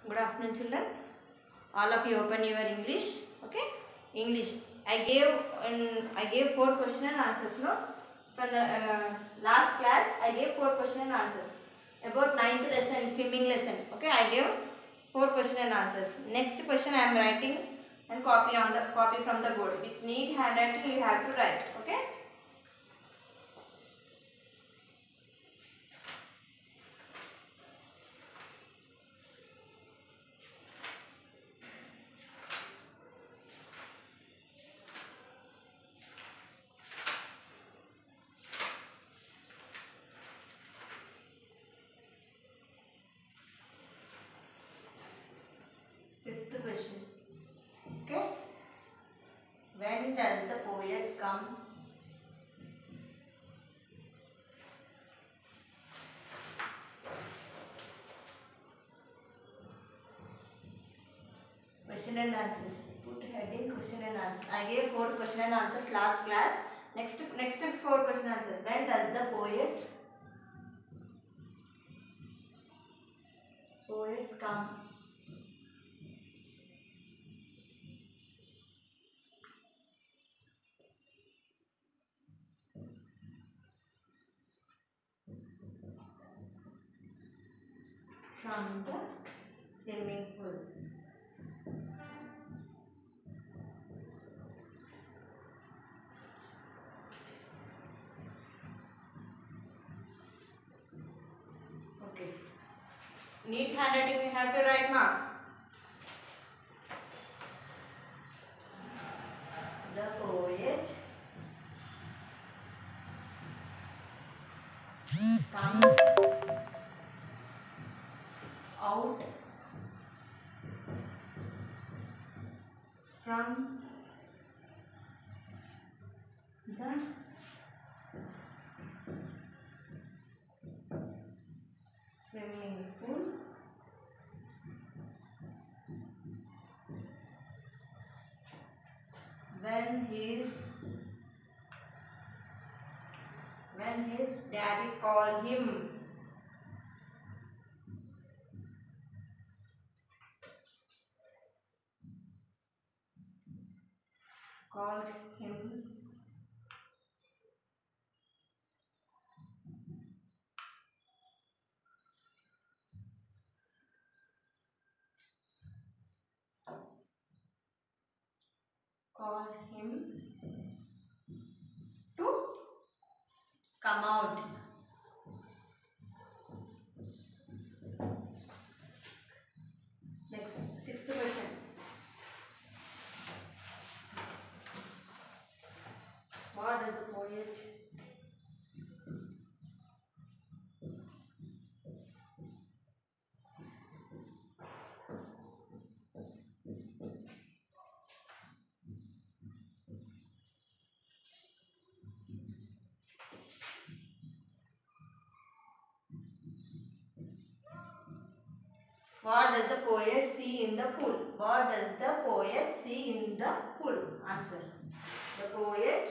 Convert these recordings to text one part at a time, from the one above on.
Good afternoon, children. All of you open your English. Okay, English. I gave 4 question and answers. No, from the last class I gave 4 question and answers about 9th lesson, swimming lesson. Okay, I gave 4 question and answers. Next question I am writing and copy from the board. With neat handwriting you have to write. Okay. Fifth question. Okay. When does the poet come? Question and answers. Put heading question and answers. I gave 4 question and answers last class. Next 4 question and answers. When does the poet come? From the swimming pool. Okay. Neat handwriting you have to write, ma. The poet comes out from the swimming pool when his daddy called him. Calls him. Calls him to come out. Next, 6th question. What does the poet What does the poet see in the pool? What does the poet see in the pool? Answer. The poet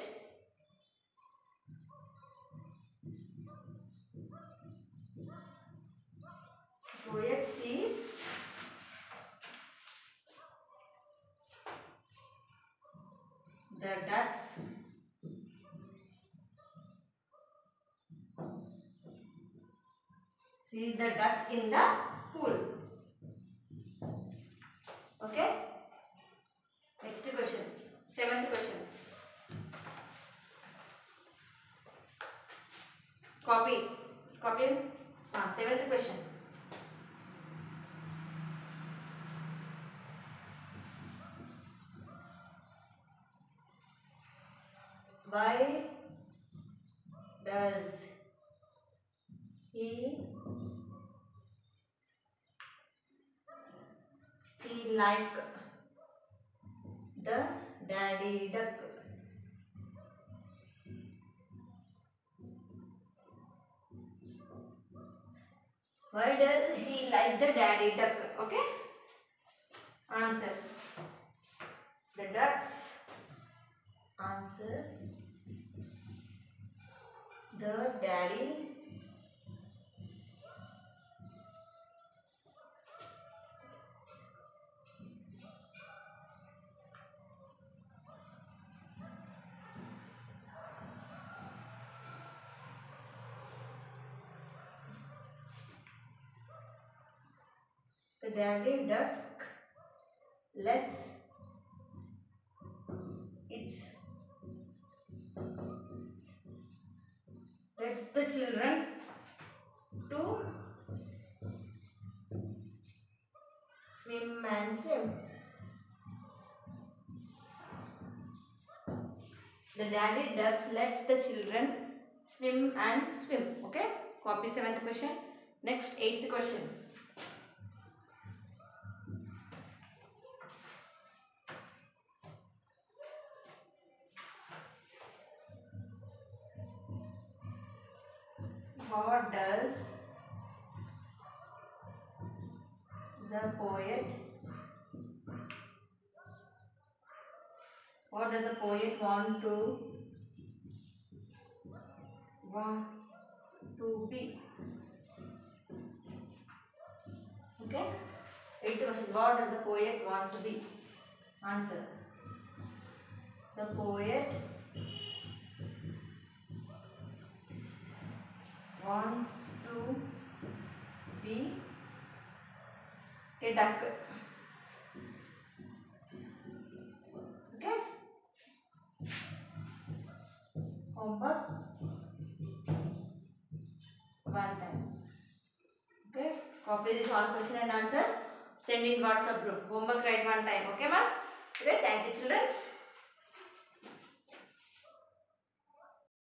see the ducks in the pool. Okay. Next question. 7th question. Copy. 7th question. Why does he like the daddy duck? Why does he like the daddy duck? Okay. Answer. The ducks. Answer. The daddy daddy duck lets the children to swim and swim. The daddy ducks lets the children swim and swim. Okay, copy 7th question. Next 8th question. What does the poet want to be? Okay, 8th question. What does the poet want to be? Answer. The poet wants to be a duck. Okay. Homework 1 time. Okay. Copy this all question and answers. Send in WhatsApp group. Homework write 1 time. Okay, ma'am. Okay. Thank you, children.